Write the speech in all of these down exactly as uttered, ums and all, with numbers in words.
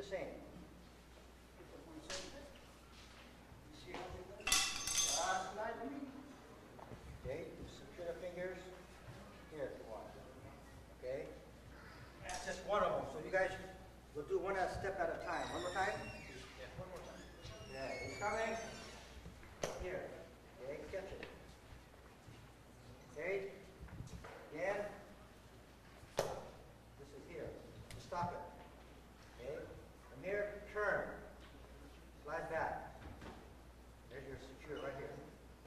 same. You see how we do it? Just like me. Okay, secure the fingers here if you want. Okay? That's just one of them. So you guys will do one step at a time. One more time? Yeah, one more time. Yeah, he's coming. Here. Okay, catch it. Okay? Again. This is here. Stop it. Okay? From here, turn. Slide back. There's your secure right here.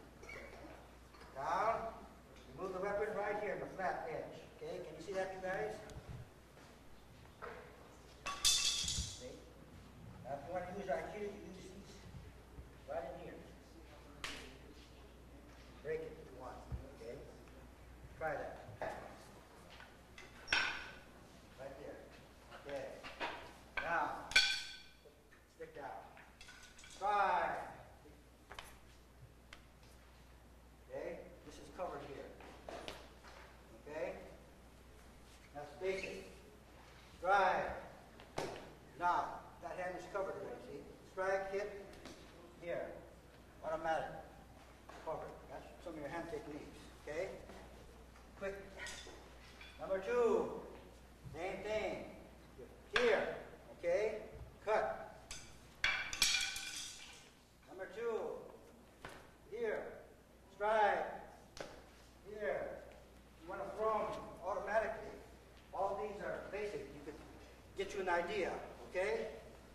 Down. You move the weapon right here in the flat edge. Okay? Can you see that, you guys? Okay? Now, if you want to use I Q, you use these right in here. Break it if you want. Okay? Try that. Right there. Okay. Now, stick down. Try. Okay? This is covered here. Okay? That's basic. Strike. Now, that hand is covered already, see? Strike, hit, here. Automatic. Covered. That's some of your hand techniques. Okay? Quick. Number two. Same thing. Here. Okay? Cut. Number two. Here. Strike. Here. You want to throw them automatically. All these are basic. You could get you an idea. Okay?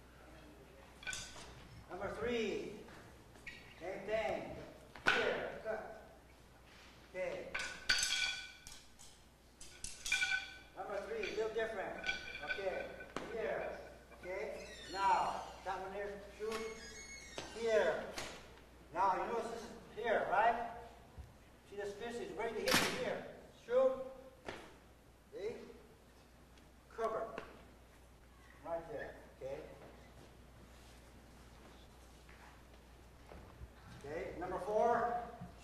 Number three. Same thing. Here. Cut. Okay. Number three. A little different. Okay. Here. Okay? Now, that one there. Shoot. Here. Now, you notice this is here, right? See, this fist is ready to hit you here. Shoot. See? Cover. Right there. Okay? Okay, number four.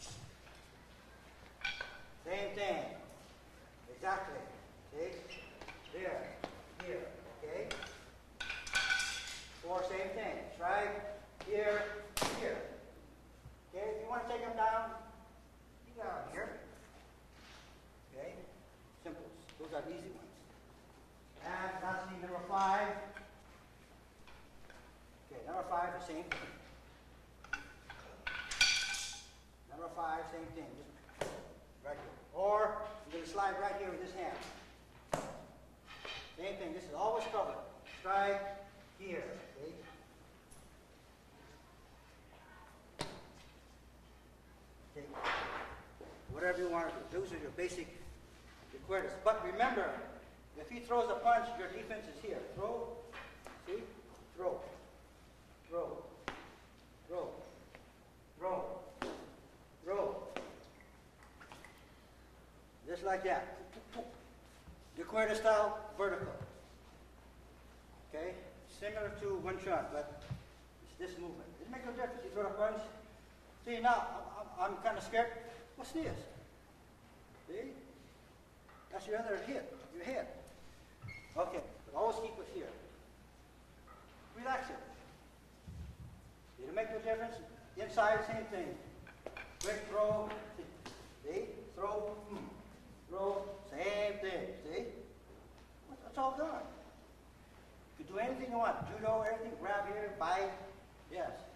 Same thing. Exactly. See? There. Here. Okay? Four, same thing. Strike. Here. Here. Okay, if you want to take them down, you got them here. Okay? Simples. Those are easy ones. And lastly, number five. Okay, number five, the same thing. Number five, same thing. Just right here. Or you're going to slide right here with this hand. Same thing. This is always covered. Strike here. Okay? Okay. Whatever you want to do. Those are your basic requirements. But remember, if he throws a punch, your defense is here. Throw. See? Throw. Throw. Throw. Throw. Throw. Just like that. Dequerda style, vertical. Okay? Similar to one shot, but it's this movement. It makes no difference. You throw a punch. See, now, I'm, I'm kind of scared. What's this? See? That's your other hit, your head. Okay, but always keep it here. Relax it. It'll make no difference. Inside, same thing. Quick throw. See? Throw. Hmm. Throw. Same thing. See? It's all done. You can do anything you want. Judo, everything. Grab here, bite. Yes.